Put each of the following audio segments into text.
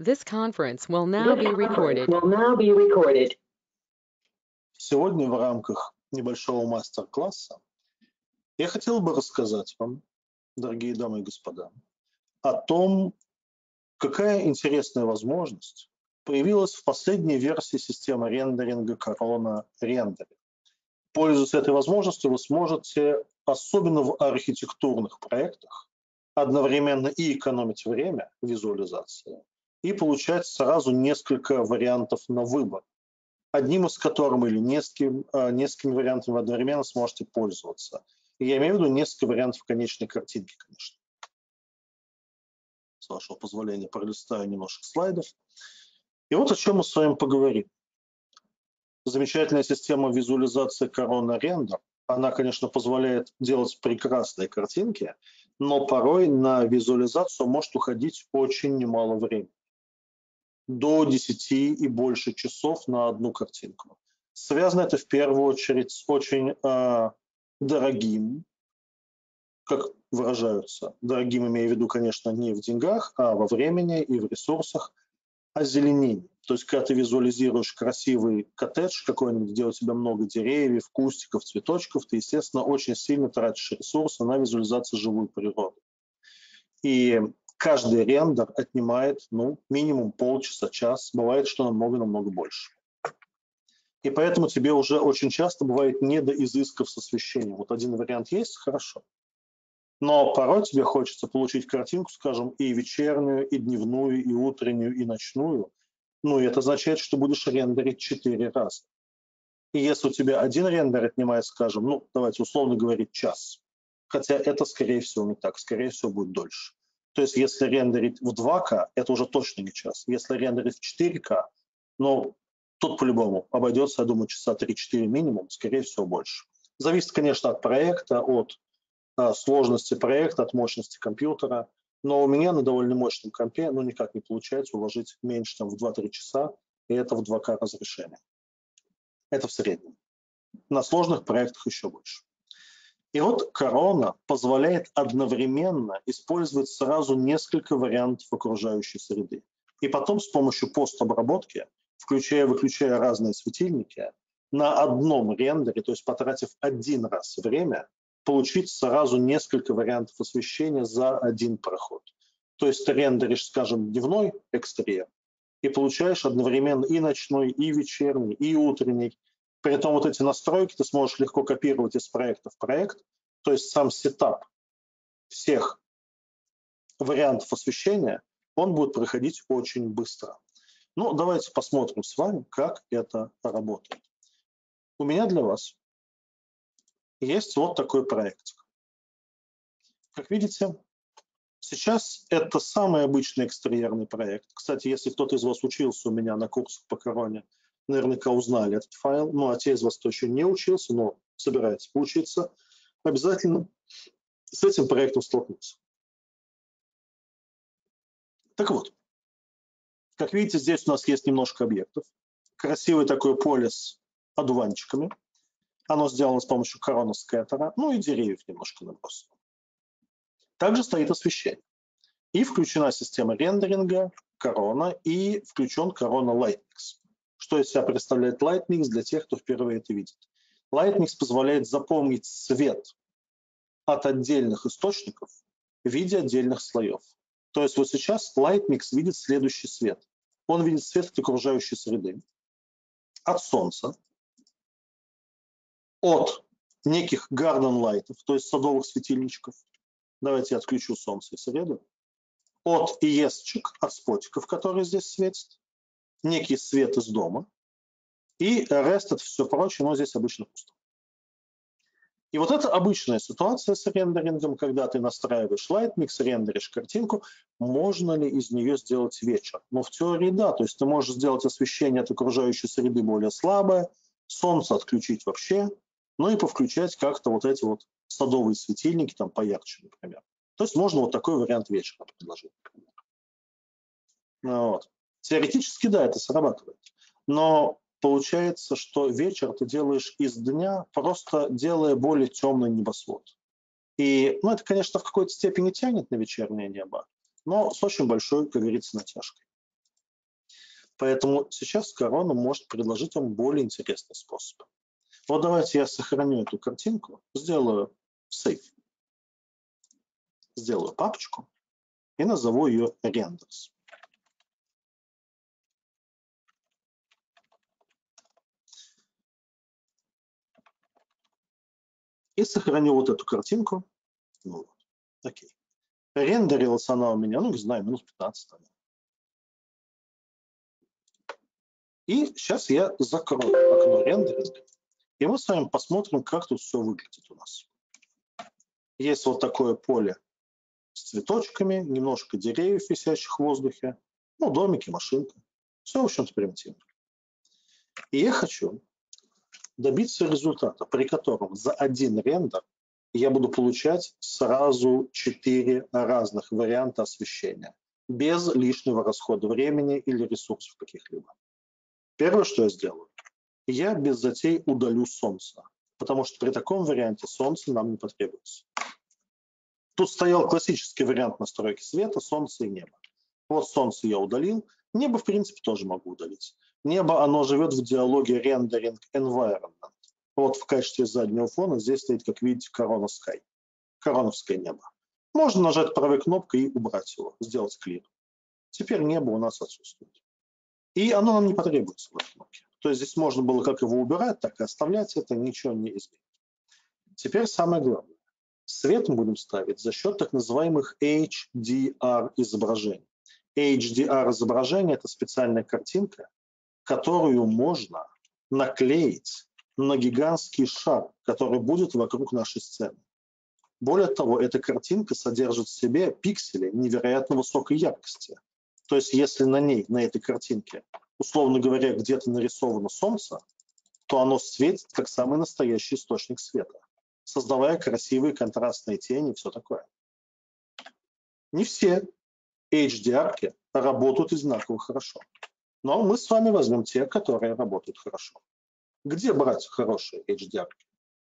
This conference will now be recorded. Сегодня в рамках небольшого мастер-класса я хотел бы рассказать вам, дорогие дамы и господа, о том, какая интересная возможность появилась в последней версии системы рендеринга Corona Render. Пользуясь этой возможностью, вы сможете, особенно в архитектурных проектах, одновременно и экономить время визуализации, и получать сразу несколько вариантов на выбор, одним из которых или несколькими вариантами вы одновременно сможете пользоваться. И я имею в виду несколько вариантов конечной картинки, конечно. С вашего позволения пролистаю немножко слайдов. И вот о чем мы с вами поговорим. Замечательная система визуализации Corona Render, она, конечно, позволяет делать прекрасные картинки, но порой на визуализацию может уходить очень немало времени. До 10 и больше часов на одну картинку. Связано это в первую очередь с очень дорогим, как выражаются, дорогим имея в виду, конечно, не в деньгах, а во времени и в ресурсах, озеленение. То есть, когда ты визуализируешь красивый коттедж какой-нибудь, где у тебя много деревьев, кустиков, цветочков, ты, естественно, очень сильно тратишь ресурсы на визуализацию живой природы. И каждый рендер отнимает, минимум полчаса, час, бывает, что намного-намного больше. И поэтому тебе уже очень часто бывает не до изысков с освещением. Вот один вариант есть, хорошо. Но порой тебе хочется получить картинку, скажем, и вечернюю, и дневную, и утреннюю, и ночную. И это означает, что будешь рендерить 4 раза. И если у тебя один рендер отнимает, скажем, давайте условно говорить, час, хотя это, скорее всего, не так, скорее всего, будет дольше. То есть, если рендерить в 2К, это уже точно не час. Если рендерить в 4К, тут по-любому обойдется, я думаю, часа 3-4 минимум, скорее всего, больше. Зависит, конечно, от проекта, от сложности проекта, от мощности компьютера. Но у меня на довольно мощном компе никак не получается уложить меньше, чем в 2-3 часа, и это в 2К разрешение. Это в среднем. На сложных проектах еще больше. И вот Corona позволяет одновременно использовать сразу несколько вариантов окружающей среды. И потом с помощью постобработки, включая и выключая разные светильники, на одном рендере, то есть потратив один раз время, получить сразу несколько вариантов освещения за один проход. То есть ты рендеришь, скажем, дневной экстерьер и получаешь одновременно и ночной, и вечерний, и утренний. При этом вот эти настройки ты сможешь легко копировать из проекта в проект, то есть сам сетап всех вариантов освещения, он будет проходить очень быстро. Давайте посмотрим с вами, как это работает. У меня для вас есть вот такой проектик. Как видите, сейчас это самый обычный экстерьерный проект. Кстати, если кто-то из вас учился у меня на курсах по Coroне, наверняка узнали этот файл. А те из вас, кто еще не учился, но собирается поучиться, обязательно с этим проектом столкнуться. Так вот, как видите, здесь у нас есть немножко объектов. Красивый такой поле с одуванчиками. Оно сделано с помощью Corona Scatter, и деревьев немножко набросано. Также стоит освещение. И включена система рендеринга Corona, и включен Corona Lightmix. Что из себя представляет Lightmix для тех, кто впервые это видит? Lightmix позволяет запомнить свет от отдельных источников в виде отдельных слоев. То есть вот сейчас Lightmix видит следующий свет. Он видит свет от окружающей среды, от солнца, от неких garden light'ов, то есть садовых светильничков. Давайте я отключу солнце и среду. От ИЕС-чек, от спотиков, которые здесь светят, некий свет из дома, и REST это все прочее, но здесь обычно пусто. И вот это обычная ситуация с рендерингом, когда ты настраиваешь Lightmix, рендеришь картинку, можно ли из нее сделать вечер? В теории да, то есть ты можешь сделать освещение от окружающей среды более слабое, солнце отключить вообще, и повключать как-то вот эти вот садовые светильники там поярче, например. То есть можно вот такой вариант вечера предложить. Теоретически, да, это срабатывает. Но получается, что вечер ты делаешь из дня, просто делая более темный небосвод. И, это, конечно, в какой-то степени тянет на вечернее небо, но с очень большой, как говорится, натяжкой. Поэтому сейчас Corona может предложить вам более интересный способ. Вот давайте я сохраню эту картинку, сделаю сейв, сделаю папочку и назову ее renders. И сохраню вот эту картинку. Ну вот, окей. Рендерилась она у меня, ну не знаю, минут 15. И сейчас я закрою окно рендеринга, и мы с вами посмотрим, как тут все выглядит у нас. Есть вот такое поле с цветочками, немножко деревьев, висящих в воздухе, ну, домики, машинка. Все, в общем-то, примитивно. И я хочу добиться результата, при котором за один рендер я буду получать сразу 4 разных варианта освещения, без лишнего расхода времени или ресурсов каких-либо. Первое, что я сделаю, я без затей удалю солнце, потому что при таком варианте солнце нам не потребуется. Тут стоял классический вариант настройки света, солнце и небо. Вот солнце я удалил, небо в принципе тоже могу удалить. Небо, оно живет в диалоге rendering environment. Вот в качестве заднего фона здесь стоит, как видите, Corona Sky, короновское небо. Можно нажать правой кнопкой и убрать его, сделать клир. Теперь небо у нас отсутствует. И оно нам не потребуется в этой кнопке. То есть здесь можно было как его убирать, так и оставлять, это ничего не изменит. Теперь самое главное. Свет мы будем ставить за счет так называемых HDR изображений. HDR изображение – это специальная картинка, которую можно наклеить на гигантский шар, который будет вокруг нашей сцены. Более того, эта картинка содержит в себе пиксели невероятно высокой яркости. То есть если на ней, на этой картинке, условно говоря, где-то нарисовано солнце, то оно светит как самый настоящий источник света, создавая красивые контрастные тени и все такое. Не все HDR-ки работают одинаково хорошо. Но мы с вами возьмем те, которые работают хорошо. Где брать хорошие HDR-ки?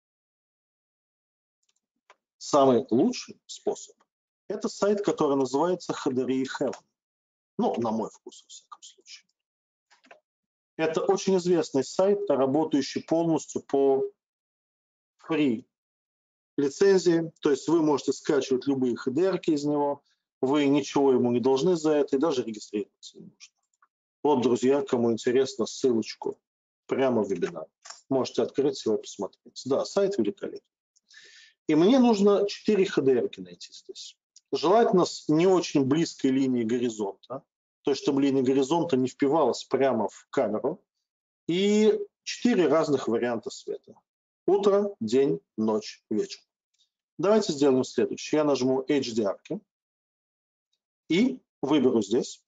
Самый лучший способ – это сайт, который называется HDRI Heaven. Ну, на мой вкус, во всяком случае. Это очень известный сайт, работающий полностью по free лицензии. То есть вы можете скачивать любые HDR-ки из него, вы ничего ему не должны за это и даже регистрироваться не нужно. Вот, друзья, кому интересно, ссылочку прямо в вебинар. Можете открыть его и посмотреть. Да, сайт великолепный. И мне нужно 4 HDR-ки найти здесь. Желательно с не очень близкой линии горизонта, то есть чтобы линия горизонта не впивалась прямо в камеру. И 4 разных варианта света. Утро, день, ночь, вечер. Давайте сделаем следующее. Я нажму HDR-ки и выберу здесь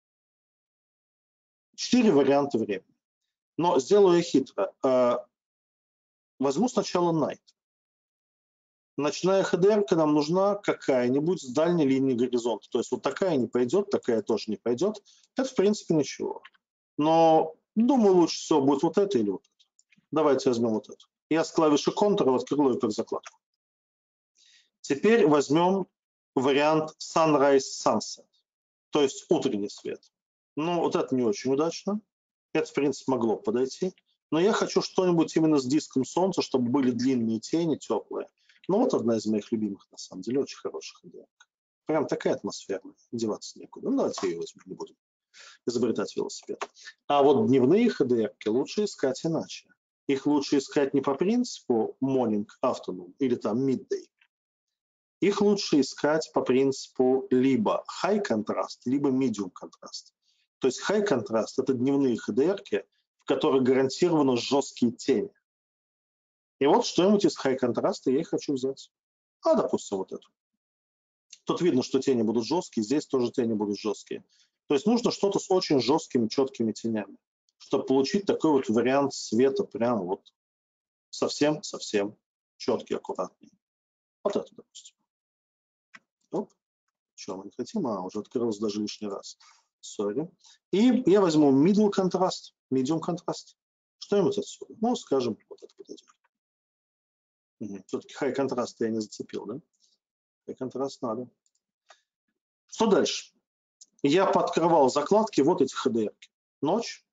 4 варианта времени. Но сделаю я хитро. Возьму сначала Night. Ночная HDR-ка нам нужна какая-нибудь с дальней линии горизонта. То есть вот такая не пойдет, такая тоже не пойдет. Это в принципе ничего. Но думаю, лучше всего будет вот это или вот это. Давайте возьмем вот это. Я с клавиши Ctrl открою как закладку. Теперь возьмем вариант Sunrise Sunset, то есть утренний свет. Ну, вот это не очень удачно. Это, в принципе, могло подойти. Но я хочу что-нибудь именно с диском солнца, чтобы были длинные тени, теплые. Ну, вот одна из моих любимых, на самом деле, очень хороших идей. Прям такая атмосферная, деваться некуда. Ну, давайте ее возьмем, не будем изобретать велосипед. А вот дневные HDR-ки лучше искать иначе. Их лучше искать не по принципу morning, afternoon или там midday. Их лучше искать по принципу либо high contrast, либо medium contrast. То есть high contrast – это дневные HDR-ки, в которых гарантированы жесткие тени. И вот что-нибудь из high contrast я и хочу взять. А, допустим, вот эту. Тут видно, что тени будут жесткие, здесь тоже тени будут жесткие. То есть нужно что-то с очень жесткими, четкими тенями, чтобы получить такой вот вариант света, прям вот совсем четкий, аккуратный. Вот это, допустим. Оп. Что мы не хотим? Уже открылось даже лишний раз. Sorry. И я возьму middle contrast, medium contrast. Что-нибудь отсюда. Ну, скажем, вот это подойдет. Все-таки high contrast я не зацепил, да? High contrast надо. Что дальше? Я пооткрывал закладки вот этих HDR-ки. ночь,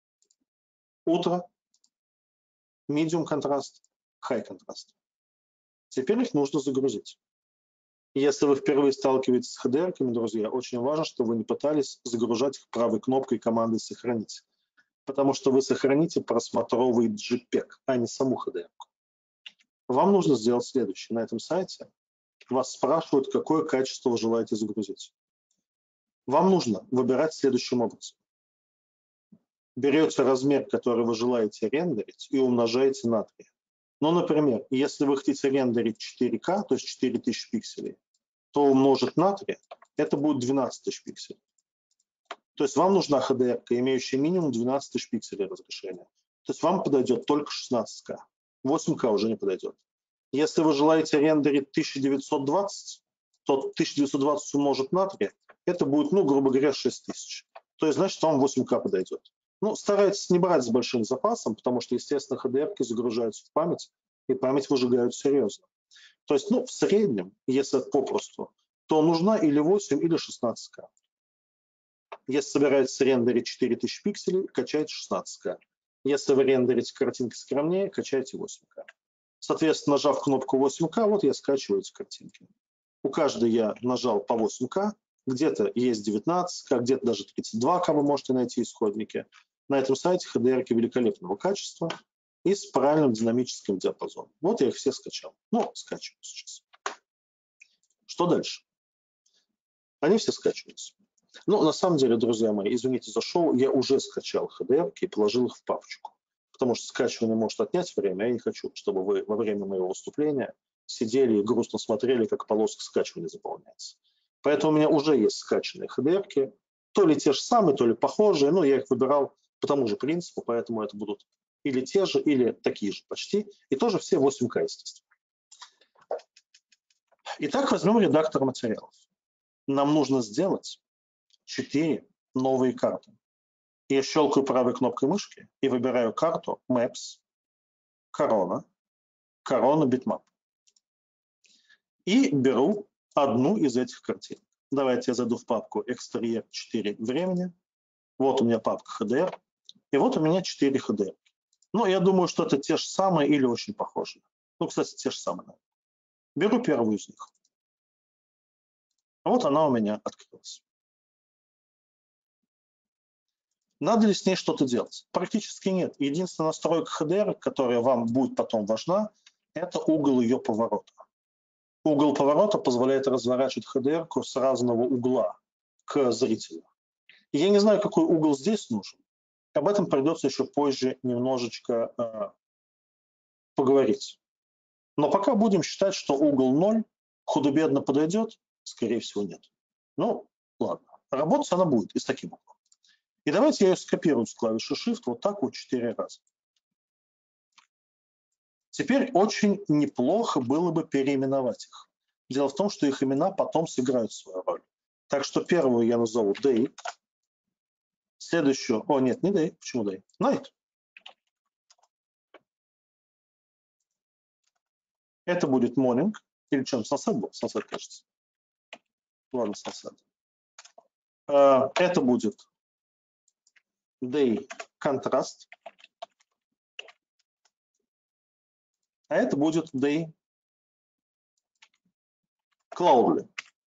утро, medium контраст, high контраст. Теперь их нужно загрузить. Если вы впервые сталкиваетесь с HDR-ками, друзья, очень важно, чтобы вы не пытались загружать их правой кнопкой команды «Сохранить», потому что вы сохраните просмотровый JPEG, а не саму HDR-ку. Вам нужно сделать следующее. На этом сайте вас спрашивают, какое качество вы желаете загрузить. Вам нужно выбирать следующим образом. Берете размер, который вы желаете рендерить, и умножаете на 3. Ну, например, если вы хотите рендерить 4К, то есть 4000 пикселей, то умножить на 3, это будет 12 тысяч пикселей. То есть вам нужна HDR, имеющая минимум 12 тысяч пикселей разрешения. То есть вам подойдет только 16К. 8К уже не подойдет. Если вы желаете рендерить 1920, то 1920 умножить на 3, это будет, ну, грубо говоря, 6000. То есть, значит, вам 8К подойдет. Ну, старайтесь не брать с большим запасом, потому что, естественно, HDR-ки загружаются в память, и память выжигают серьезно. То есть, ну, в среднем, если попросту, то нужна или 8, или 16К. Если собираетесь рендерить 4000 пикселей, качайте 16К. Если вы рендерите картинки скромнее, качайте 8К. Соответственно, нажав кнопку 8К, вот я скачиваю эти картинки. У каждой я нажал по 8К, где-то есть 19К, где-то даже 32К вы можете найти исходники. На этом сайте HDR-ки великолепного качества и с правильным динамическим диапазоном. Вот я их все скачал. Ну, скачиваю сейчас. Что дальше? Они все скачиваются. Ну, на самом деле, друзья мои, извините за шоу, я уже скачал HDR-ки и положил их в папочку. Потому что скачивание может отнять время, я не хочу, чтобы вы во время моего выступления сидели и грустно смотрели, как полоска скачивания заполняется. Поэтому у меня уже есть скачанные HDR-ки, то ли те же самые, то ли похожие, но я их выбирал по тому же принципу, поэтому это будут или те же, или такие же почти, и тоже все 8К, естественно. Итак, возьмем редактор материалов. Нам нужно сделать 4 новые карты. Я щелкаю правой кнопкой мышки и выбираю карту Maps, Corona, Corona Bitmap. И беру одну из этих картин. Давайте я зайду в папку Exterior 4 времени. Вот у меня папка HDR. И вот у меня 4 HDR. Ну, я думаю, что это те же самые или очень похожие. Ну, кстати, те же самые. Беру первую из них. Вот она у меня открылась. Надо ли с ней что-то делать? Практически нет. Единственная настройка HDR, которая вам будет потом важна, это угол ее поворота. Угол поворота позволяет разворачивать HDR-ку с разного угла к зрителю. И я не знаю, какой угол здесь нужен. Об этом придется еще позже немножечко поговорить. Но пока будем считать, что угол 0 худо-бедно подойдет, скорее всего, нет. Ну, ладно. Работать она будет и с таким углом. И давайте я ее скопирую с клавиши Shift вот так вот 4 раза. Теперь очень неплохо было бы переименовать их. Дело в том, что их имена потом сыграют свою роль. Так что первую я назову Day. Следующую... О, нет, не Day. Почему Day? Night. Это будет Morning. Или чем? Sunset был? Sunset, кажется. Ладно, Sunset. Это будет Day Contrast. А это будет Day Cloudly.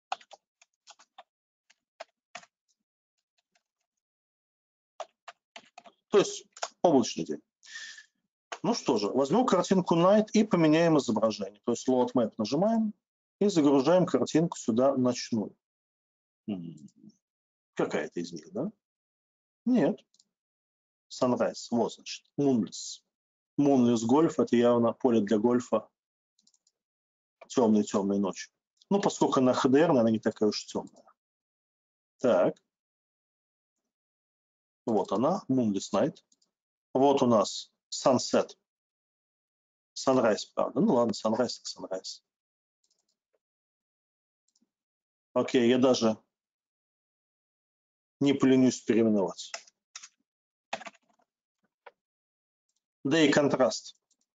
То есть облачный день. Ну что же, возьмем картинку Night и поменяем изображение. То есть Load Map нажимаем и загружаем картинку сюда ночную. Какая-то из них, да? Нет. Sunrise. Вот, значит, Moonless. Moonless Golf — это явно поле для гольфа темной ночью. Ну, поскольку она HDR, она не такая уж темная. Так. Вот она, Moonless Night. Вот у нас Sunset. Sunrise, правда. Ну ладно, Sunrise так Sunrise. Окей, я даже не поленюсь переименовать. Day Contrast.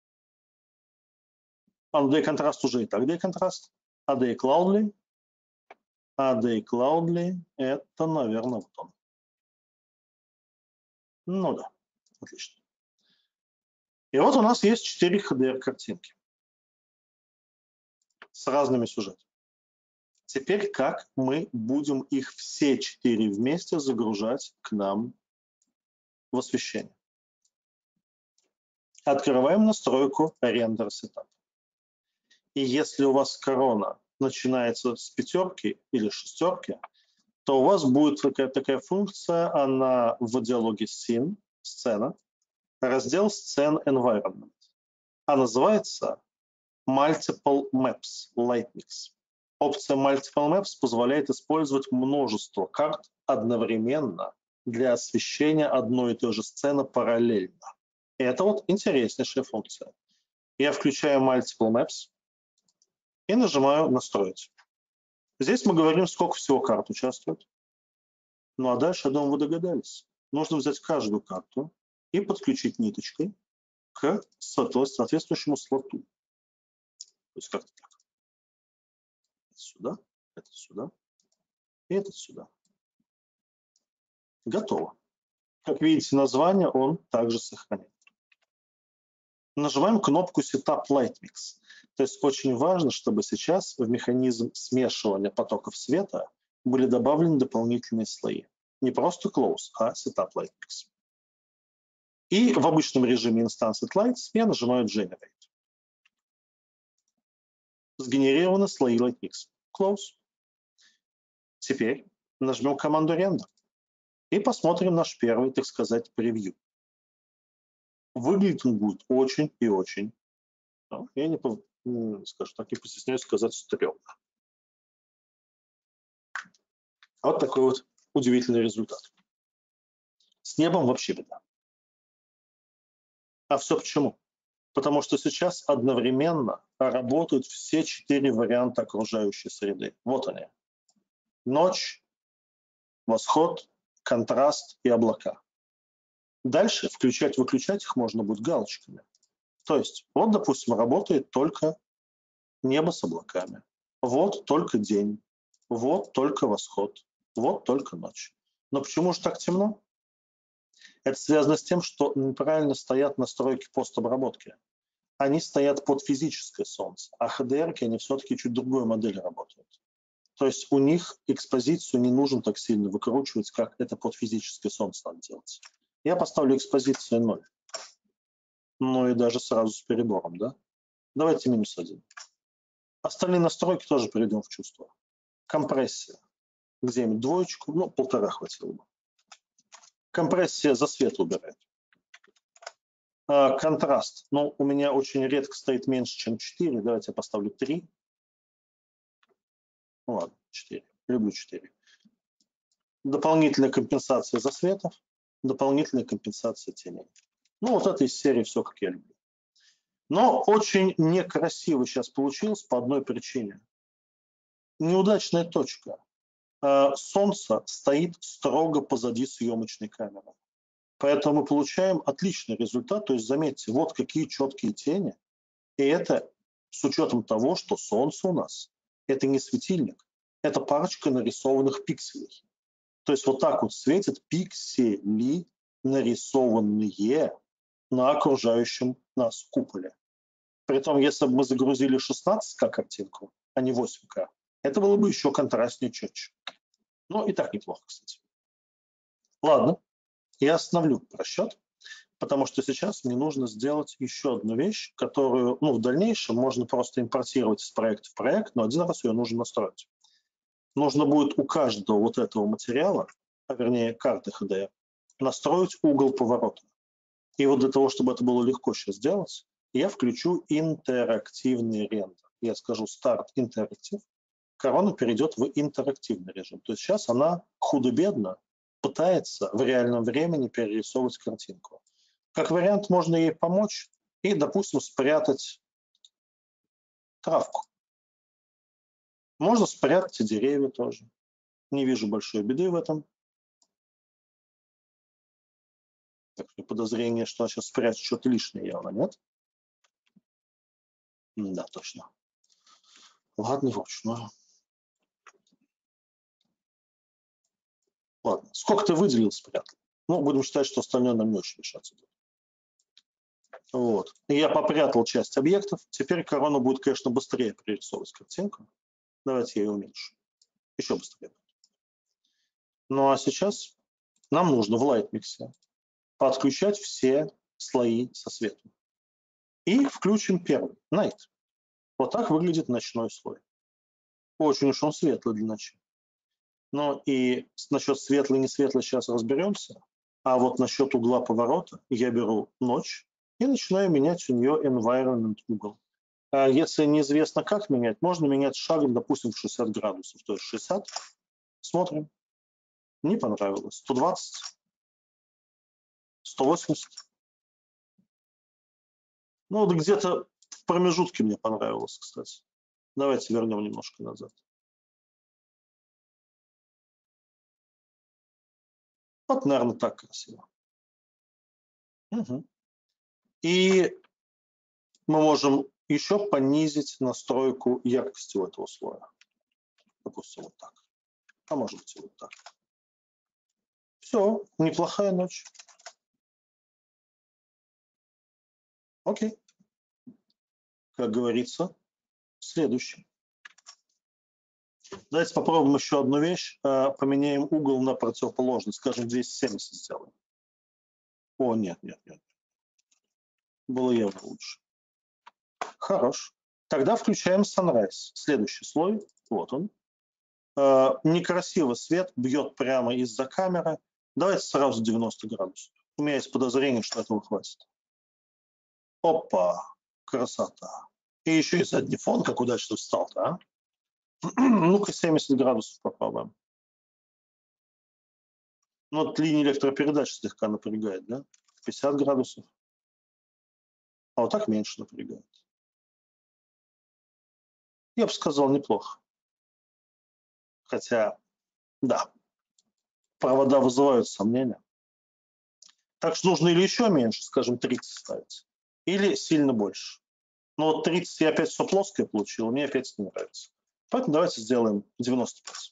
Day Contrast уже и так Day Contrast. А Day Cloudly. А Day Cloudly — это, наверное, вот он. Ну да, отлично. И вот у нас есть 4 HDR-картинки с разными сюжетами. Теперь как мы будем их все 4 вместе загружать к нам в освещение? Открываем настройку Render Setup. И если у вас корона начинается с 5 или 6, то у вас будет такая функция, она в диалоге Scene, сцена, раздел Scene Environment. А называется Multiple Maps Light Mix. Опция Multiple Maps позволяет использовать множество карт одновременно для освещения одной и той же сцены параллельно. И это вот интереснейшая функция. Я включаю Multiple Maps и нажимаю «Настроить». Здесь мы говорим, сколько всего карт участвует. Ну а дальше, я думаю, вы догадались. Нужно взять каждую карту и подключить ниточкой к соответствующему слоту. То есть как-то так. Это сюда и это сюда. Готово. Как видите, название он также сохранит. Нажимаем кнопку Setup Light Mix. То есть очень важно, чтобы сейчас в механизм смешивания потоков света были добавлены дополнительные слои. Не просто Close, а Setup Light Mix. И в обычном режиме Instanced Lights я нажимаю Generate. Сгенерированы слои Light Mix. Close. Теперь нажмем команду Render и посмотрим наш первый, так сказать, превью. Выглядит он будет очень и очень, я не постесняюсь сказать, стрёмно. Вот такой вот удивительный результат. С небом вообще беда. А все почему? Потому что сейчас одновременно работают все 4 варианта окружающей среды. Вот они. Ночь, восход, контраст и облака. Дальше включать-выключать их можно будет галочками. То есть, вот, допустим, работает только небо с облаками. Вот только день. Вот только восход. Вот только ночь. Но почему же так темно? Это связано с тем, что неправильно стоят настройки постобработки. Они стоят под физическое солнце, а HDR-ки, они все-таки чуть другой модели работают. То есть у них экспозицию не нужно так сильно выкручивать, как это под физическое солнце надо делать. Я поставлю экспозицию 0. Ну и даже сразу с перебором, да? Давайте -1. Остальные настройки тоже приведем в чувство. Компрессия. Где-нибудь 2, ну 1,5 хватило бы. Компрессия за свет убирает. Контраст. Ну, у меня очень редко стоит меньше, чем 4. Давайте я поставлю 3. Ну ладно, 4. Люблю 4. Дополнительная компенсация засветов, дополнительная компенсация теней. Ну, вот это из серии все, как я люблю. Но очень некрасиво сейчас получилось по одной причине. Неудачная точка. Солнце стоит строго позади съемочной камеры. Поэтому мы получаем отличный результат. То есть, заметьте, вот какие четкие тени. И это с учетом того, что солнце у нас – это не светильник, это парочка нарисованных пикселей. То есть вот так вот светят пиксели, нарисованные на окружающем нас куполе. Притом, если бы мы загрузили 16К картинку, а не 8К, это было бы еще контрастнее, четче. Ну и так неплохо, кстати. Ладно, я остановлю просчет, потому что сейчас мне нужно сделать еще одну вещь, которую в дальнейшем можно просто импортировать из проекта в проект, но один раз ее нужно настроить. Нужно будет у каждого вот этого материала, вернее карты HDR, настроить угол поворота. И вот для того, чтобы это было легко сейчас сделать, я включу интерактивный рендер. Я скажу Start Interactive, корона перейдет в интерактивный режим. То есть сейчас она худо-бедно пытается в реальном времени перерисовывать картинку. Как вариант, можно ей помочь и, допустим, спрятать травку. Можно спрятать и деревья тоже. Не вижу большой беды в этом. Так что подозрение, что она сейчас спрячет что-то лишнее, явно нет. Да, точно. Ладно, вручную. Ладно, сколько ты выделил, спрятал? Ну, будем считать, что остальное нам не очень мешаться будет. Вот. Я попрятал часть объектов. Теперь корона будет, конечно, быстрее прорисовывать картинку. Давайте я ее уменьшу. Еще быстрее. Ну а сейчас нам нужно в Lightmix подключать все слои со светом. И включим первый, Night. Вот так выглядит ночной слой. Очень уж он светлый для ночи. Но и насчет светлый, не светлый сейчас разберемся. А вот насчет угла поворота я беру ночь и начинаю менять у нее environment угол. А если неизвестно, как менять, можно менять шагом, допустим, в 60 градусов. То есть 60. Смотрим. Не понравилось. 120. 180. Ну, вот где-то в промежутке мне понравилось, кстати. Давайте вернем немножко назад. Вот, наверное, так красиво. Угу. И мы можем еще понизить настройку яркости у этого слоя. Допустим, вот так. А может быть, и вот так. Все, неплохая ночь. Окей. Как говорится, следующий. Давайте попробуем еще одну вещь. Поменяем угол на противоположный. Скажем, 270 сделаем. О, нет. Было явно лучше. Хорош. Тогда включаем Sunrise. Следующий слой. Вот он. Некрасиво свет бьет прямо из-за камеры. Давайте сразу 90 градусов. У меня есть подозрение, что этого хватит. Опа, красота. И еще и задний фон, как удачно встал-то, а? Ну-ка, 70 градусов попробуем. Ну, вот линия электропередач слегка напрягает, да? 50 градусов. А вот так меньше напрягает. Я бы сказал, неплохо. Хотя, да, провода вызывают сомнения. Так что нужно или еще меньше, скажем, 30 ставить, или сильно больше. Но вот 30 я опять все плоское получил, мне опять не нравится. Поэтому давайте сделаем 95.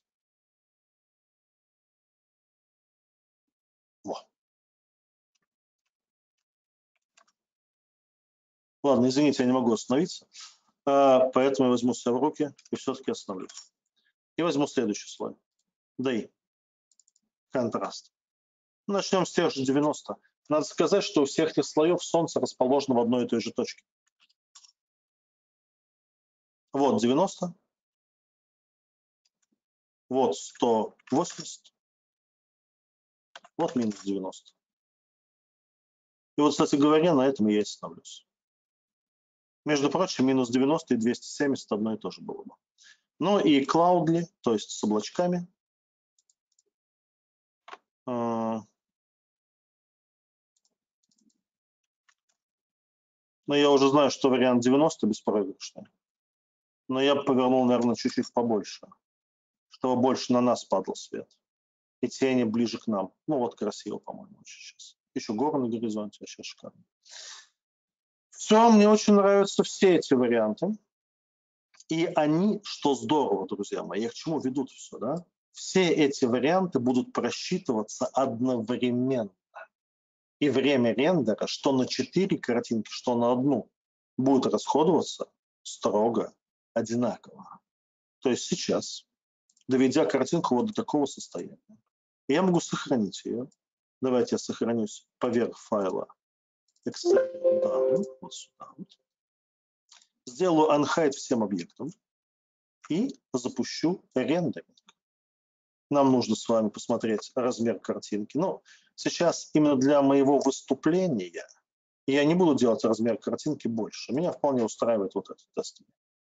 Во. Ладно, извините, я не могу остановиться, поэтому я возьму себя в руки и все-таки остановлюсь. И возьму следующий слой. DAI. Контраст. Начнем с тех же 90. Надо сказать, что у всех этих слоев солнце расположено в одной и той же точке. Вот 90. Вот 180. Вот минус 90. И вот, кстати говоря, на этом я и остановлюсь. Между прочим, минус 90 и 270 одно и то же было бы. Ну и Cloudly, то есть с облачками. Но я уже знаю, что вариант 90 беспроигрышный. Но я бы повернул, наверное, чуть-чуть побольше, чтобы больше на нас падал свет. И тени ближе к нам. Ну вот красиво, по-моему, очень сейчас. Еще горы на горизонте, вообще шикарно. Все, мне очень нравятся все эти варианты. И они, что здорово, друзья мои, я к чему ведут все, да? Все эти варианты будут просчитываться одновременно. И время рендера, что на 4 картинки, что на одну, будет расходоваться строго одинаково. То есть сейчас, доведя картинку вот до такого состояния, я могу сохранить ее. Давайте я сохранюсь поверх файла Excellium down, вот сюда. Сделаю unhide всем объектам и запущу рендеринг. Нам нужно с вами посмотреть размер картинки. Но сейчас именно для моего выступления я не буду делать размер картинки больше. Меня вполне устраивает вот этот тест.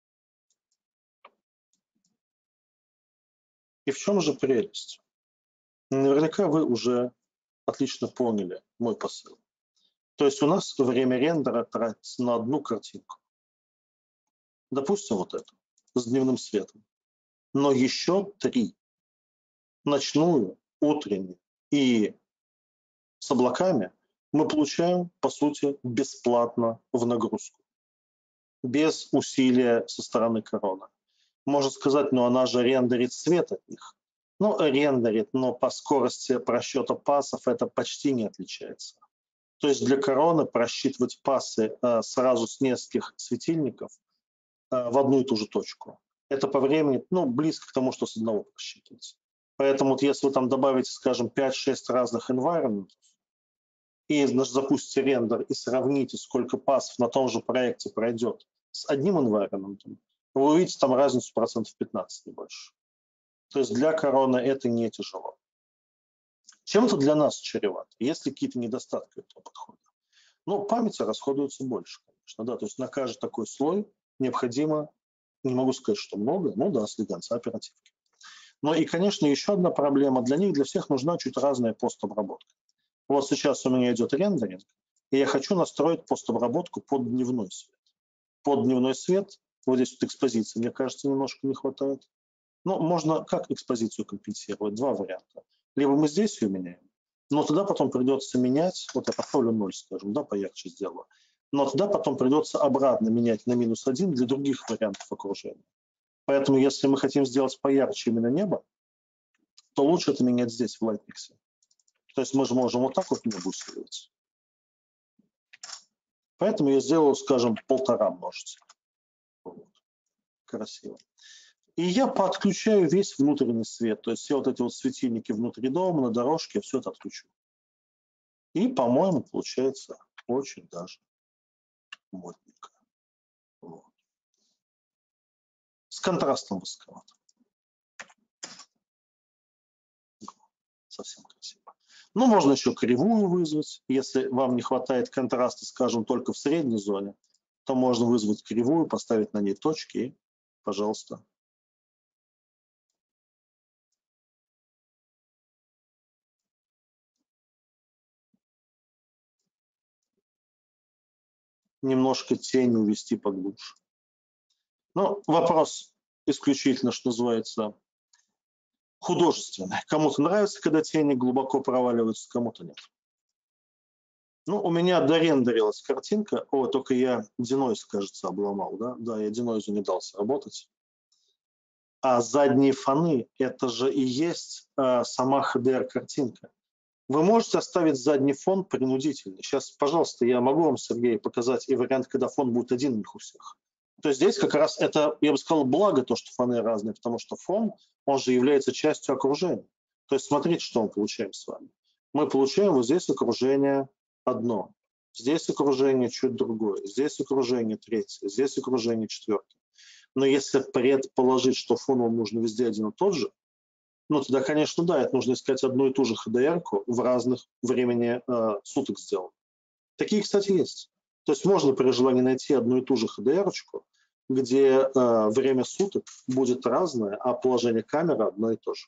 И в чем же прелесть? Наверняка вы уже отлично поняли мой посыл. То есть у нас время рендера тратится на одну картинку. Допустим, вот эту, с дневным светом. Но еще 3. Ночную, утреннюю и с облаками мы получаем, по сути, бесплатно в нагрузку. Без усилия со стороны короны. Можно сказать, но она же рендерит свет от них. Ну, рендерит, но по скорости просчета пассов это почти не отличается. То есть для короны просчитывать пассы сразу с нескольких светильников в одну и ту же точку. Это по времени, ну, близко к тому, что с одного просчитывается. Поэтому вот если вы там добавите, скажем, 5-6 разных environment и запустите рендер и сравните, сколько пассов на том же проекте пройдет с одним environment, вы увидите там разницу процентов 15, не больше. То есть для короны это не тяжело. Чем это для нас чревато? Есть ли какие-то недостатки этого подхода? Ну, памяти расходуется больше, конечно, да, то есть на каждый такой слой необходимо, не могу сказать, что много, ну да, с конца оперативки. Но и, конечно, еще одна проблема, для них, для всех нужна чуть разная постобработка. Вот сейчас у меня идет рендеринг, и я хочу настроить постобработку под дневной свет. Под дневной свет, вот здесь вот экспозиции, мне кажется, немножко не хватает. Ну, можно как экспозицию компенсировать? Два варианта. Либо мы здесь ее меняем, но тогда потом придется менять, вот я поставлю 0, скажем, да, поярче сделаю, но тогда потом придется обратно менять на -1 для других вариантов окружения. Поэтому если мы хотим сделать поярче именно небо, то лучше это менять здесь, в Lightmix. То есть мы же можем вот так вот небо усиливать. Поэтому я сделаю, скажем, 1,5 множителя. Вот. Красиво. И я подключаю весь внутренний свет. То есть все вот эти вот светильники внутри дома, на дорожке, я все это отключу. И, по-моему, получается очень даже модненько. Вот. С контрастом высоковато. Совсем красиво. Ну, можно еще кривую вызвать. Если вам не хватает контраста, скажем, только в средней зоне, то можно вызвать кривую, поставить на ней точки и, пожалуйста. Немножко тень увести поглубже. Но вопрос исключительно, что называется, художественный. Кому-то нравится, когда тени глубоко проваливаются, кому-то нет. Ну, у меня дорендерилась картинка. О, только я denoise, кажется, обломал, да? Да, я denoise не дал сработать. А задние фоны – это же и есть сама HDR-картинка. Вы можете оставить задний фон принудительно. Сейчас, пожалуйста, я могу вам, Сергей, показать и вариант, когда фон будет один у них у всех. То есть здесь как раз это, я бы сказал, благо то, что фоны разные, потому что фон, он же является частью окружения. То есть смотрите, что мы получаем с вами. Мы получаем вот здесь окружение одно, здесь окружение чуть другое, здесь окружение третье, здесь окружение четвертое. Но если предположить, что фон вам нужно везде один и тот же, ну, тогда, конечно, да, это нужно искать одну и ту же HDR-ку в разных времени суток сделано. Такие, кстати, есть. То есть можно при желании найти одну и ту же HDR-очку, где время суток будет разное, а положение камеры одно и то же.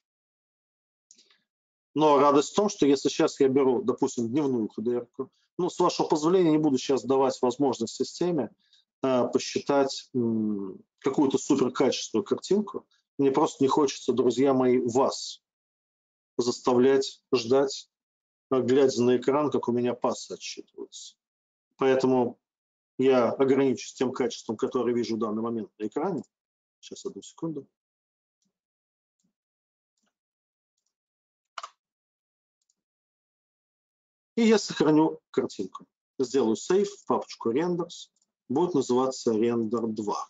Но радость в том, что если сейчас я беру, допустим, дневную HDR-ку, ну, с вашего позволения, не буду сейчас давать возможность системе посчитать какую-то суперкачественную картинку. Мне просто не хочется, друзья мои, вас заставлять ждать, глядя на экран, как у меня пассы отсчитываются. Поэтому я ограничусь тем качеством, которое вижу в данный момент на экране. Сейчас, одну секунду. И я сохраню картинку. Сделаю сейв в папочку renders. Будет называться render 2.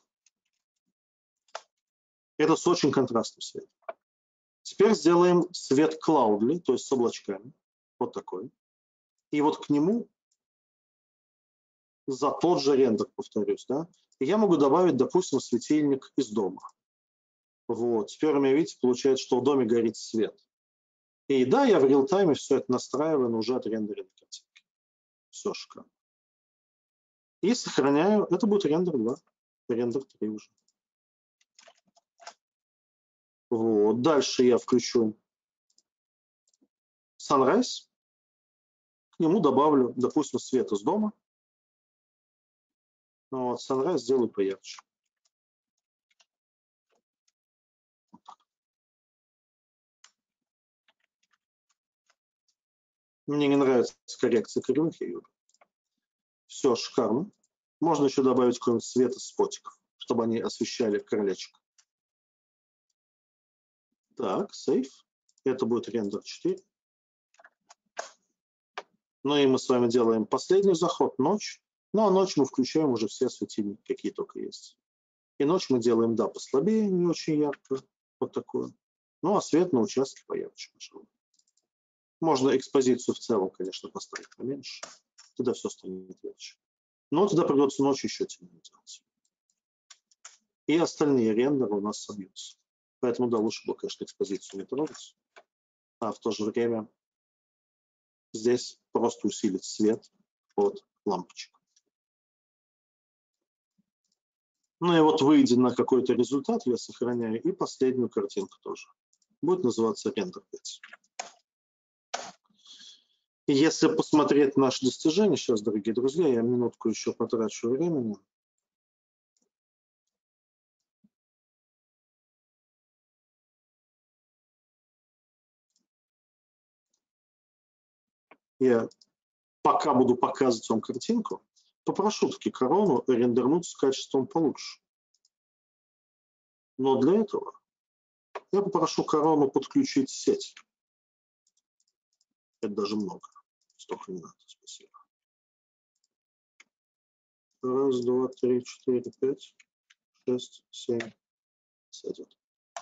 Это с очень контрастным светом. Теперь сделаем свет cloudly, то есть с облачками. Вот такой. И вот к нему за тот же рендер, повторюсь, да, и я могу добавить, допустим, светильник из дома. Вот. Теперь у меня, видите, получается, что в доме горит свет. И да, я в реал-тайме все это настраиваю, но уже от рендеринга картинки. Все шикарно. И сохраняю. Это будет рендер 2. Рендер 3 уже. Вот. Дальше я включу Sunrise. К нему добавлю, допустим, свет из дома. Вот. Sunrise сделаю поярче. Мне не нравится коррекция кривых, я вижу. Все шикарно. Можно еще добавить какой-нибудь свет из спотиков, чтобы они освещали крылечко. Так, сейф. Это будет рендер 4. Ну и мы с вами делаем последний заход, ночь. Ну а ночь мы включаем уже все светильники, какие только есть. И ночь мы делаем, да, послабее, не очень ярко, вот такое. Ну а свет на участке поярче. Можно экспозицию в целом, конечно, поставить поменьше. Тогда все станет ярче. Но тогда придется ночью еще темнее делать. И остальные рендеры у нас собьются. Поэтому, да, лучше было, конечно, экспозицию не трогать. А в то же время здесь просто усилить свет от лампочек. Ну и вот выйдя на какой-то результат, я сохраняю и последнюю картинку тоже. Будет называться рендер 5. И если посмотреть наши достижения, сейчас, дорогие друзья, я минутку еще потрачу времени. Я пока буду показывать вам картинку, попрошу таки корону рендернуть с качеством получше. Но для этого я попрошу корону подключить сеть. Это даже много. Столько не надо. Спасибо. 1, 2, 3, 4, 5, 6, 7. Сойдет.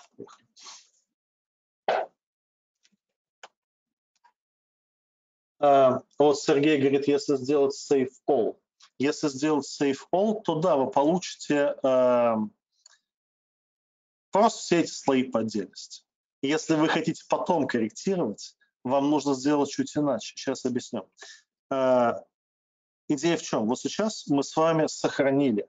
Вот Сергей говорит, если сделать Save All. Если сделать Save All, то да, вы получите просто все эти слои по отдельности. Если вы хотите потом корректировать, вам нужно сделать чуть иначе. Сейчас объясню. Идея в чем? Вот сейчас мы с вами сохранили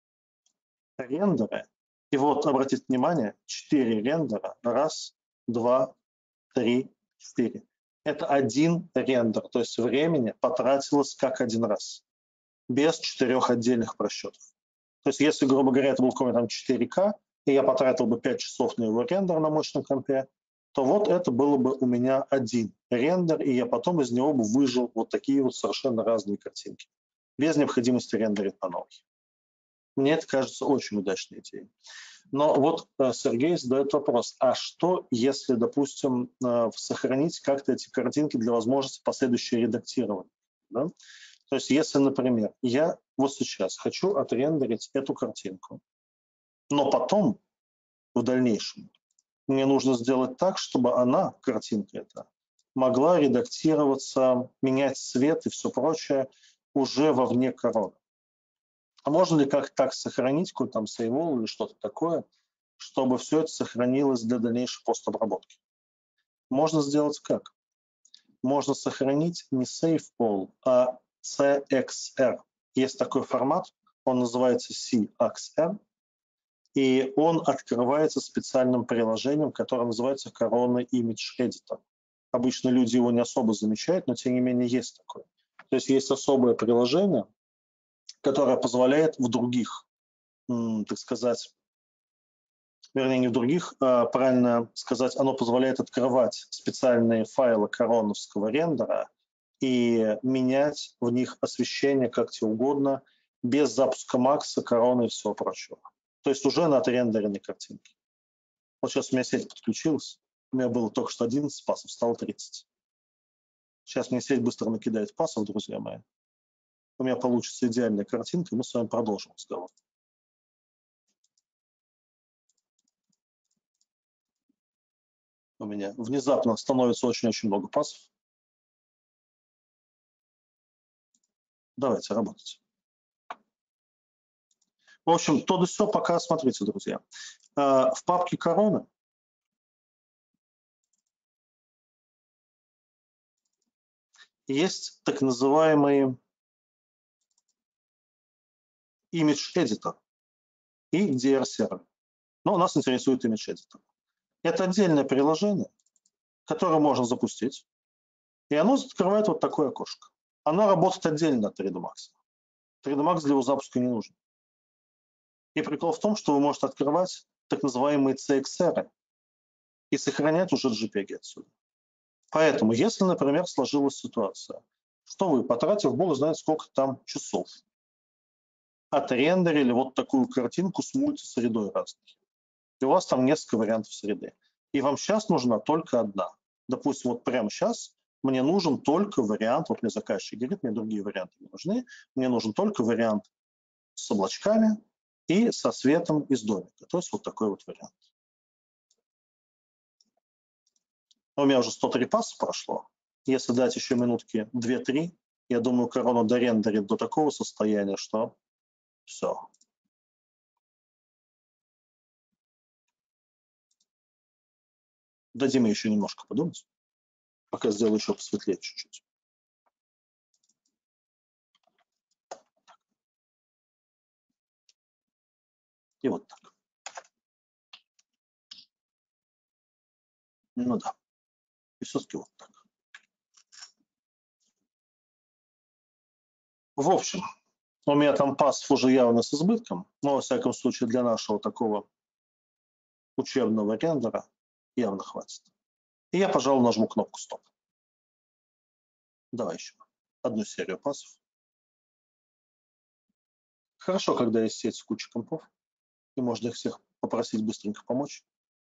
рендеры. И вот, обратите внимание, 4 рендера. 1, 2, 3, 4. Это один рендер, то есть времени потратилось как один раз, без 4 отдельных просчетов. То есть если, грубо говоря, это был какой-то там 4К, и я потратил бы 5 часов на его рендер на мощном компе, то вот это было бы у меня один рендер, и я потом из него бы выжил вот такие вот совершенно разные картинки, без необходимости рендерить по новой. Мне это кажется очень удачной идеей. Но вот Сергей задает вопрос, а что, если, допустим, сохранить как-то эти картинки для возможности последующего редактирования? Да? То есть если, например, я вот сейчас хочу отрендерить эту картинку, но потом, в дальнейшем, мне нужно сделать так, чтобы она, картинка эта, могла редактироваться, менять цвет и все прочее уже вовне короны. А можно ли как-то так сохранить, какой-то там save all или что-то такое, чтобы все это сохранилось для дальнейшей постобработки? Можно сделать как? Можно сохранить не save all, а CXR. Есть такой формат, он называется CXR, и он открывается специальным приложением, которое называется Corona Image Editor. Обычно люди его не особо замечают, но тем не менее есть такое. То есть есть особое приложение, которое позволяет в других, так сказать, вернее не в других, правильно сказать, оно позволяет открывать специальные файлы короновского рендера и менять в них освещение как тебе угодно, без запуска Макса, короны и всего прочего. То есть уже на отрендеренной картинке. Вот сейчас у меня сеть подключилась, у меня было только что 11 пасов, стало 30. Сейчас мне сеть быстро накидает пасов, друзья мои. У меня получится идеальная картинка, и мы с вами продолжим разговор. У меня внезапно становится очень-очень много пасов. Давайте работать. В общем, то да сё, пока смотрите, друзья. В папке «Корона» есть так называемый Image Editor и DR-сервер. Но нас интересует Image Editor. Это отдельное приложение, которое можно запустить, и оно открывает вот такое окошко. Оно работает отдельно от 3D Max. 3D Max для его запуска не нужен. И прикол в том, что вы можете открывать так называемые CXR и сохранять уже JPEG отсюда. Поэтому, если, например, сложилась ситуация, что вы, потратив, бог знает сколько там часов, отрендерили вот такую картинку с мультисредой разной, и у вас там несколько вариантов среды, и вам сейчас нужна только одна, Допустим, вот прямо сейчас мне нужен только вариант, вот мне заказчик говорит, мне другие варианты не нужны, мне нужен только вариант с облачками и со светом из домика. То есть вот такой вот вариант. У меня уже 103 пасса прошло. Если дать еще минутки 2-3, я думаю, корона дорендерит до такого состояния, что все. Дадим ей еще немножко подумать, пока сделаю еще посветлее чуть-чуть. И вот так. Ну да. И все-таки вот так. В общем, у меня там пассов уже явно с избытком, но, во всяком случае, для нашего такого учебного рендера явно хватит. И я, пожалуй, нажму кнопку «Стоп». Давай еще одну серию пассов. Хорошо, когда есть сеть с кучей компов, и можно их всех попросить быстренько помочь.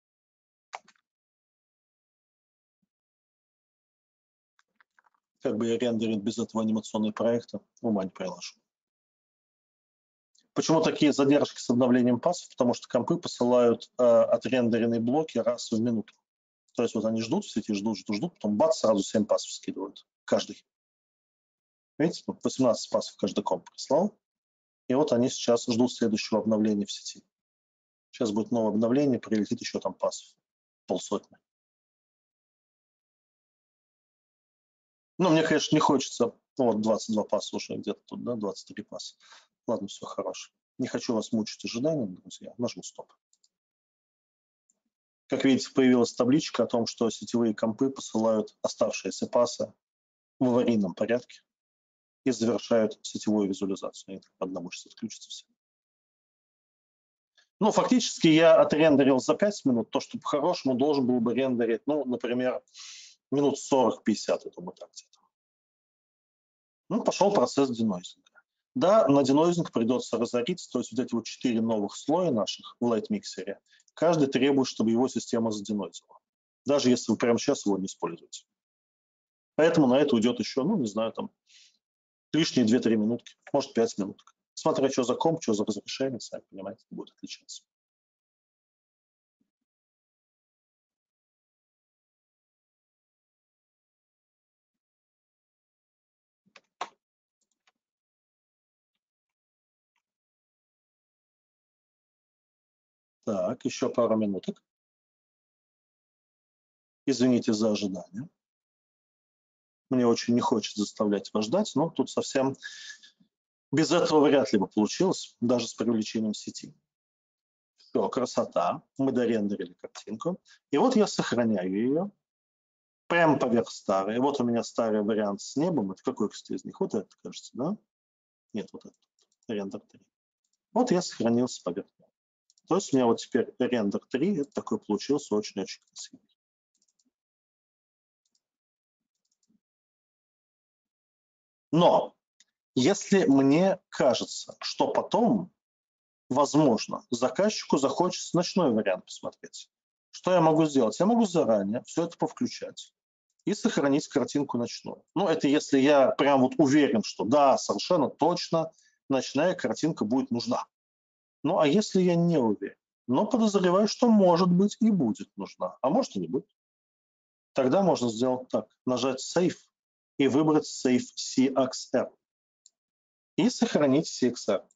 Как бы я рендерить без этого анимационные проекта, ума не приложу. Почему такие задержки с обновлением пассов? Потому что компы посылают отрендеренные блоки раз в минуту. То есть вот они ждут в сети, ждут, потом бац, сразу 7 пассов скидывают. Каждый. Видите, 18 пассов каждый комп прислал. И вот они сейчас ждут следующего обновления в сети. Сейчас будет новое обновление, прилетит еще там пассов. 50. Ну, мне, конечно, не хочется. Ну, вот 22 пасса уже где-то тут, да, 23 пасса. Ладно, все хорошо. Не хочу вас мучить ожиданием, друзья. Нажму стоп. Как видите, появилась табличка о том, что сетевые компы посылают оставшиеся пассы в аварийном порядке и завершают сетевую визуализацию. И по одному сейчас отключится все. Ну, фактически я отрендерил за 5 минут то, что по-хорошему должен был бы рендерить, ну, например, минут 40-50, я думаю, так где-то. Ну, пошел процесс денойзинга. Да, на денойзинг придется разориться, то есть вот эти вот 4 новых слоя наших в LightMixer, каждый требует, чтобы его система заденойзила, даже если вы прямо сейчас его не используете. Поэтому на это уйдет еще, ну, не знаю, там, лишние 2-3 минутки, может, 5 минуток. Смотря что за комп, что за разрешение, сами понимаете, будет отличаться. Так, еще пару минуток. Извините за ожидание. Мне очень не хочется заставлять вас ждать, но тут совсем без этого вряд ли бы получилось, даже с привлечением сети. Все, красота. Мы дорендерили картинку. И вот я сохраняю ее прямо поверх старой. Вот у меня старый вариант с небом. Это какой, кстати, из них? Вот этот, кажется, да? Нет, вот этот. Рендер 3. Вот я сохранился поверх него. То есть у меня вот теперь рендер 3. Это такой получился очень-очень красивый. Но если мне кажется, что потом, возможно, заказчику захочется ночной вариант посмотреть, что я могу сделать? Я могу заранее все это повключать и сохранить картинку ночную. Ну, это если я прям вот уверен, что да, совершенно точно ночная картинка будет нужна. Ну, а если я не уверен, но подозреваю, что может быть и будет нужна, а может и не будет, тогда можно сделать так, нажать Save и выбрать Save CXR и сохранить CXR.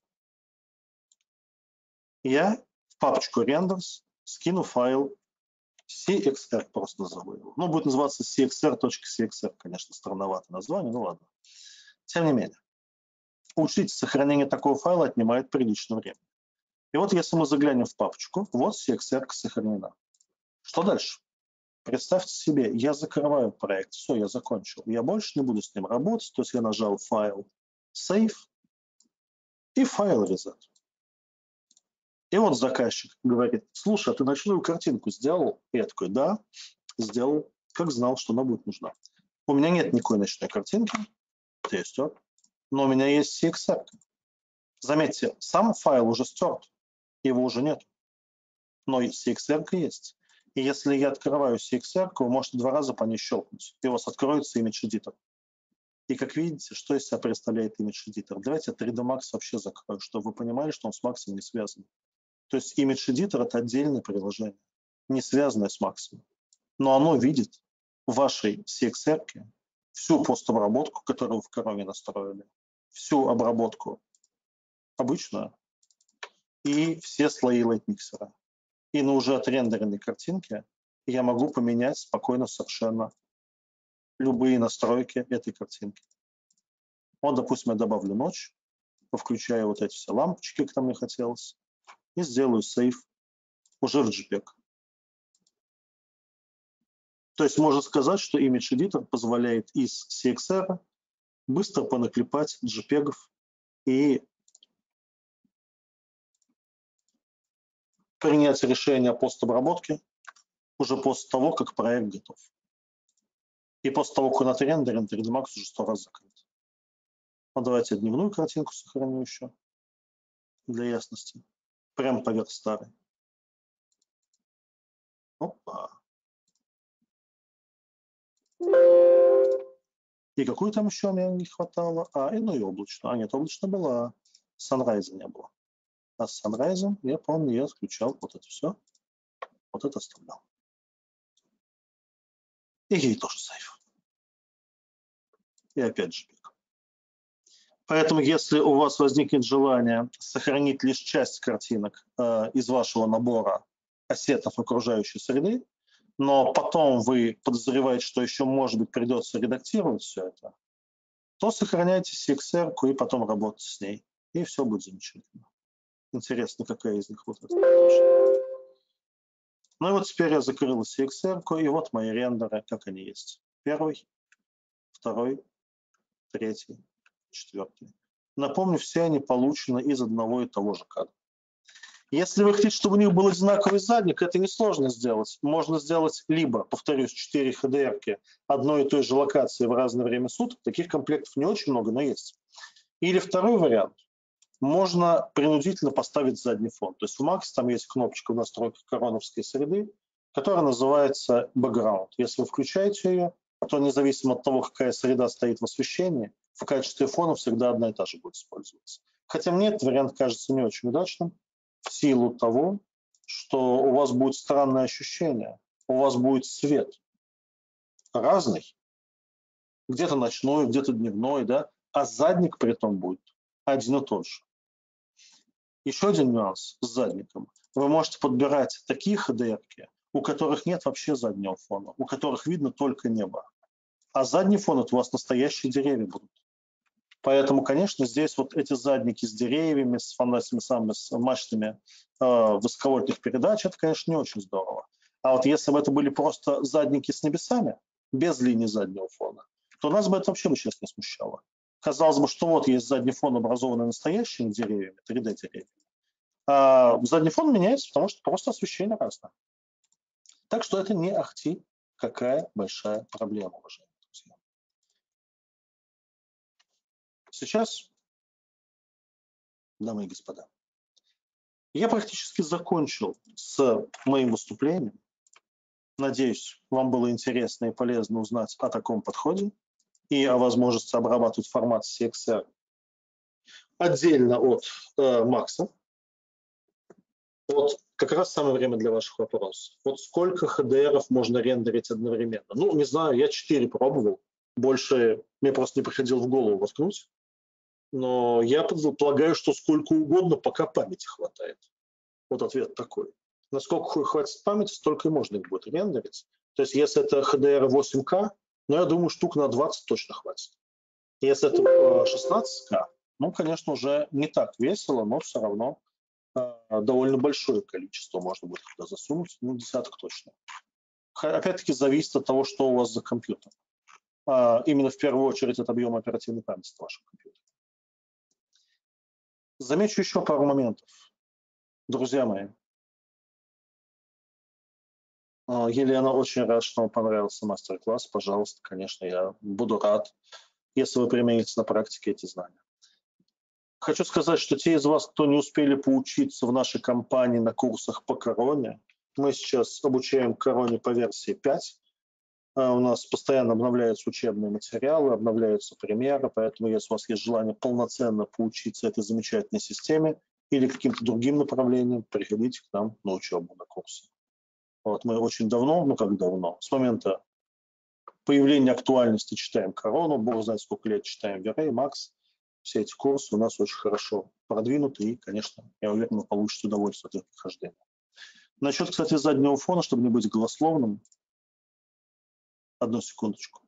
Я в папочку Renders скину файл CXR, просто назову его. Ну, будет называться cxr.cxr, конечно, странновато название, ну ладно. Тем не менее, учтите, сохранение такого файла отнимает приличное время. И вот если мы заглянем в папочку, вот CXR сохранена. Что дальше? Представьте себе, я закрываю проект, все, я закончил. Я больше не буду с ним работать, то есть я нажал файл Save и файл Reset. И вот заказчик говорит, слушай, а ты ночную картинку сделал? И я такой, да, сделал, как знал, что она будет нужна. У меня нет никакой ночной картинки, но у меня есть CXR. Заметьте, сам файл уже стерт, его уже нет, но CXR есть. И если я открываю CXR, вы можете 2 раза по ней щелкнуть, и у вас откроется Image Editor. И как видите, что из себя представляет Image Editor? Давайте я 3D Max вообще закрою, чтобы вы понимали, что он с Max не связан. То есть Image Editor — это отдельное приложение, не связанное с Max. Но оно видит в вашей CXR всю постобработку, которую вы в Chrome настроили, всю обработку обычную и все слои лейтмиксера. И на уже отрендеренной картинке я могу поменять спокойно совершенно любые настройки этой картинки. Вот, допустим, я добавлю ночь, повключаю вот эти все лампочки, как мне хотелось, и сделаю сейв уже в JPEG. То есть можно сказать, что Image Editor позволяет из CXR быстро понаклепать JPEG и принять решение о постобработке уже после того, как проект готов. И после того, как он отрендерен, 3D Max уже 100 раз закрыт. Ну, давайте я дневную картинку сохраню еще для ясности. Прямо поверх старой. Опа. И какую там еще мне не хватало? Ну и облачную. Нет, облачная была. Sunrise не было. А с Sunrise, я помню, я включал вот это все. Вот это оставлял. И ей тоже сейф. И опять же. Поэтому, если у вас возникнет желание сохранить лишь часть картинок из вашего набора ассетов окружающей среды, но потом вы подозреваете, что еще, может быть, придется редактировать все это, то сохраняйте CXR и потом работайте с ней, и все будет замечательно. Интересно, какая из них вот эта. Ну и вот теперь я закрыл CXR, и вот мои рендеры, как они есть. Первый, второй, третий, четвертый. Напомню, все они получены из одного и того же кадра. Если вы хотите, чтобы у них был одинаковый задник, это несложно сделать. Можно сделать либо, повторюсь, 4 HDR-ки одной и той же локации в разное время суток. Таких комплектов не очень много, но есть. Или второй вариант. Можно принудительно поставить задний фон. То есть в Max там есть кнопочка в настройках короновской среды, которая называется Background. Если вы включаете ее, то независимо от того, какая среда стоит в освещении, в качестве фона всегда одна и та же будет использоваться. Хотя мне этот вариант кажется не очень удачным, в силу того, что у вас будет странное ощущение, у вас будет свет разный, где-то ночной, где-то дневной, да, а задник при этом будет один и тот же. Еще один нюанс с задником. Вы можете подбирать такие HDR-ки, у которых нет вообще заднего фона, у которых видно только небо. А задний фон — это у вас настоящие деревья будут. Поэтому, конечно, здесь вот эти задники с деревьями, с фонарями, с мачтами высоковольтных передач, это, конечно, не очень здорово. А вот если бы это были просто задники с небесами, без линии заднего фона, то нас бы это вообще сейчас не смущало. Казалось бы, что вот есть задний фон, образованный настоящими деревьями, 3D-деревьями, а задний фон меняется, потому что просто освещение разное. Так что это не ахти какая большая проблема, уважаемые друзья. Сейчас, дамы и господа, я практически закончил с моим выступлением. Надеюсь, вам было интересно и полезно узнать о таком подходе и о возможности обрабатывать формат CXR отдельно от Max. Вот как раз самое время для ваших вопросов. Вот сколько HDR-ов можно рендерить одновременно? Ну, не знаю, я 4 пробовал. Больше мне просто не приходило в голову воткнуть. Но я предполагаю, что сколько угодно, пока памяти хватает. Вот ответ такой. Насколько хватит памяти, столько и можно их будет рендерить. То есть если это HDR 8К, ну, я думаю, штук на 20 точно хватит. Если это 16К, ну, конечно, уже не так весело, но все равно довольно большое количество можно будет туда засунуть, ну, десяток точно. Опять-таки зависит от того, что у вас за компьютер. Именно в первую очередь от объема оперативной памяти вашего компьютера. Замечу еще пару моментов. Друзья мои, Елена, очень рад, что вам понравился мастер-класс. Пожалуйста, конечно, я буду рад, если вы примените на практике эти знания. Хочу сказать, что те из вас, кто не успели поучиться в нашей компании на курсах по короне, Мы сейчас обучаем короне по версии 5. У нас постоянно обновляются учебные материалы, обновляются примеры, поэтому если у вас есть желание полноценно поучиться этой замечательной системе или каким-то другим направлениям, приходите к нам на учебу, на курсы. Вот мы очень давно, ну как давно, с момента появления актуальности читаем корону, бог знает сколько лет читаем Верей, Макс. Все эти курсы у нас очень хорошо продвинуты и, конечно, я уверен, вы получите удовольствие от их прохождения. Насчет, кстати, заднего фона, чтобы не быть голословным, одну секундочку.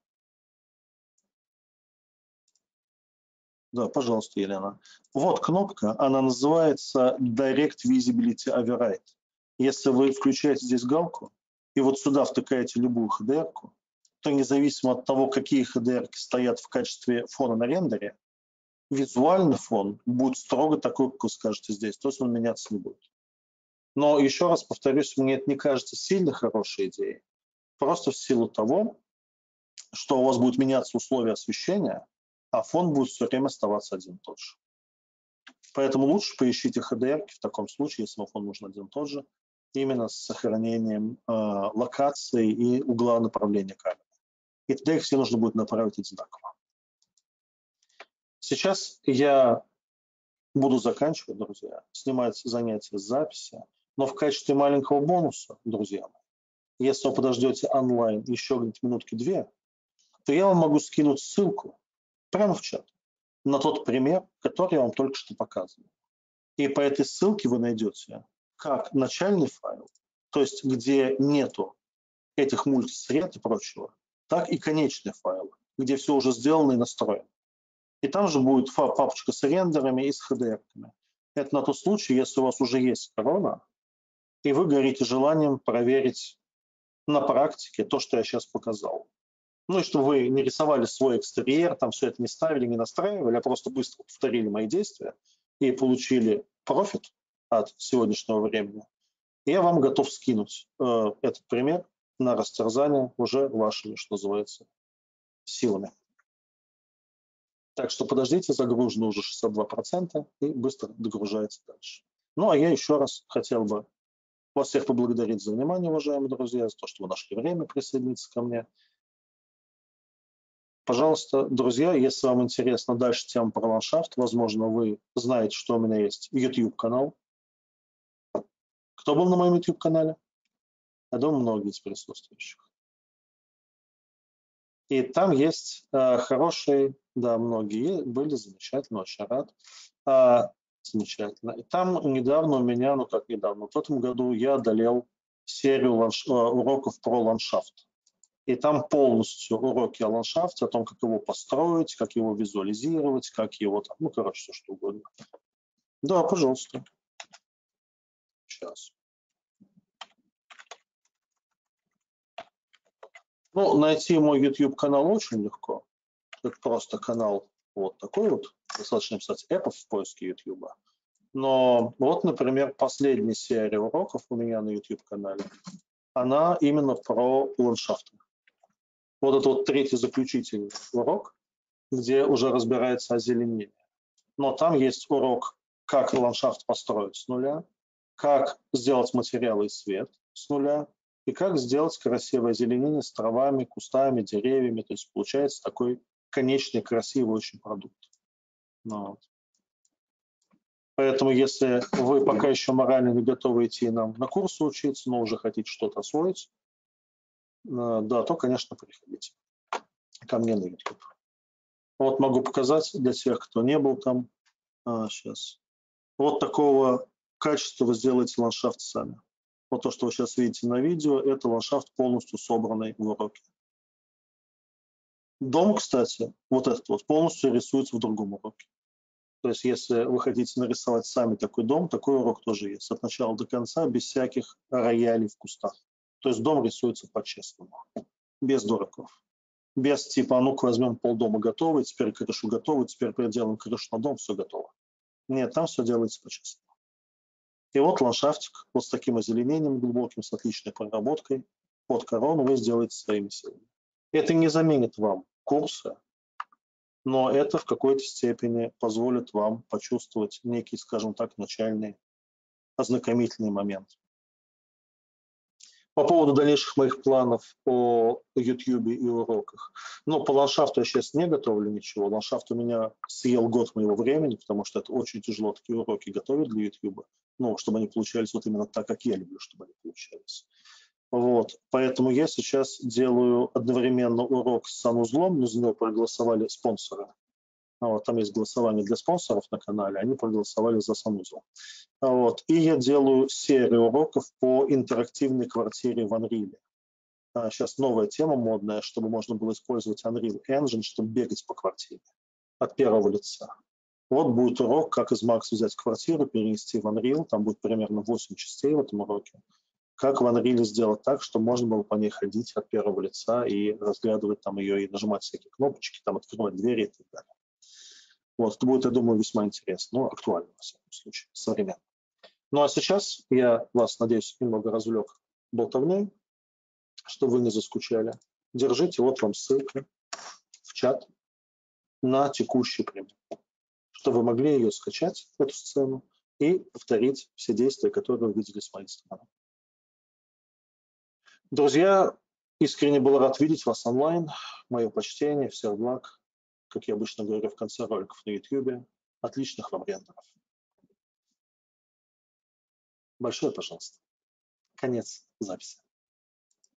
Да, пожалуйста, Елена. Вот кнопка, она называется Direct Visibility Override. Если вы включаете здесь галку и вот сюда втыкаете любую HDR-ку, то независимо от того, какие HDR-ки стоят в качестве фона на рендере, визуальный фон будет строго такой, как вы скажете здесь, то есть он меняться не будет. Но еще раз повторюсь, мне это не кажется сильно хорошей идеей, просто в силу того, что у вас будут меняться условия освещения, а фон будет все время оставаться один и тот же. Поэтому лучше поищите HDR в таком случае, если вам фон нужен один и тот же, именно с сохранением локации и угла направления камеры. И тогда их все нужно будет направить одинаково. Сейчас я буду заканчивать, друзья, снимать занятия с записи, но в качестве маленького бонуса, друзья мои, если вы подождете онлайн еще где-то минутки 2, то я вам могу скинуть ссылку прямо в чат на тот пример, который я вам только что показывал. И по этой ссылке вы найдете как начальный файл, то есть где нету этих мультисред и прочего, так и конечный файл, где все уже сделано и настроено. И там же будет папочка с рендерами и с HDR-ками. Это на тот случай, если у вас уже есть корона, и вы горите желанием проверить на практике то, что я сейчас показал. Ну и чтобы вы не рисовали свой экстерьер, там все это не ставили, не настраивали, а просто быстро повторили мои действия и получили профит от сегодняшнего времени. Я вам готов скинуть этот пример на растерзание уже вашими, что называется, силами. Так что подождите, загружено уже 62% и быстро догружается дальше. Ну а я еще раз хотел бы вас всех поблагодарить за внимание, уважаемые друзья, за то, что вы нашли время присоединиться ко мне. Пожалуйста, друзья, если вам интересна дальше тема про ландшафт, возможно, вы знаете, что у меня есть YouTube-канал. Кто был на моем YouTube-канале? Я думаю, многие из присутствующих. И там есть хорошие, да, многие были, замечательно, очень рад. Замечательно. И там недавно у меня, ну как недавно, в этом году я одолел серию уроков про ландшафт. И там полностью уроки о ландшафте, о том, как его построить, как его визуализировать, как его там, ну, короче, все что угодно. Да, пожалуйста. Сейчас. Ну, найти мой YouTube-канал очень легко. Это просто канал вот такой вот. Достаточно писать Apple в поиске YouTube. Но вот, например, последняя серия уроков у меня на YouTube-канале, она именно про ландшафты. Вот это вот третий заключительный урок, где уже разбирается озеленение. Но там есть урок, как ландшафт построить с нуля, как сделать материалы и свет с нуля, и как сделать красивое озеленение с травами, кустами, деревьями. То есть получается такой конечный, красивый очень продукт. Вот. Поэтому если вы пока еще морально не готовы идти нам на курсы учиться, но уже хотите что-то освоить, да, то, конечно, приходите ко мне на YouTube. Вот могу показать для тех, кто не был там. Сейчас. Вот такого качества вы сделаете ландшафт сами. Вот то, что вы сейчас видите на видео, это ландшафт полностью собранный в уроке. Дом, кстати, вот этот вот полностью рисуется в другом уроке. То есть если вы хотите нарисовать сами такой дом, такой урок тоже есть. От начала до конца, без всяких роялей в кустах. То есть дом рисуется по-честному, без дураков. Без типа, а ну-ка возьмем полдома готовый, теперь крышу готовую, теперь переделаем крышу на дом, все готово. Нет, там все делается по-честному. И вот ландшафтик вот с таким озеленением глубоким, с отличной проработкой под корону вы сделаете своими силами. Это не заменит вам курсы, но это в какой-то степени позволит вам почувствовать некий, скажем так, начальный ознакомительный момент. По поводу дальнейших моих планов о YouTube и уроках. Ну, по ландшафту я сейчас не готовлю ничего. Ландшафт у меня съел год моего времени, потому что это очень тяжело такие уроки готовить для YouTube. Ну, чтобы они получались вот именно так, как я люблю, чтобы они получались. Вот. Поэтому я сейчас делаю одновременно урок с санузлом, но за него проголосовали спонсоры. Вот, там есть голосование для спонсоров на канале, они проголосовали за санузел. Вот. И я делаю серию уроков по интерактивной квартире в Unreal. Сейчас новая тема модная, чтобы можно было использовать Unreal Engine, чтобы бегать по квартире от первого лица. Вот будет урок, как из Max взять квартиру, перенести в Unreal. Там будет примерно 8 частей в этом уроке. Как в Unreal сделать так, чтобы можно было по ней ходить от первого лица и разглядывать там ее, и нажимать всякие кнопочки, там открывать двери и так далее. Вот, это будет, я думаю, весьма интересно, ну, актуально, во всяком случае, современно. Ну, а сейчас я вас, надеюсь, немного развлек болтовней, чтобы вы не заскучали. Держите, вот вам ссылка в чат на текущий пример, чтобы вы могли ее скачать, эту сцену, и повторить все действия, которые вы видели с моей стороны. Друзья, искренне был рад видеть вас онлайн. Мое почтение, всех благ. Как я обычно говорю в конце роликов на YouTube, отличных вам рендеров. Большое пожалуйста. Конец записи.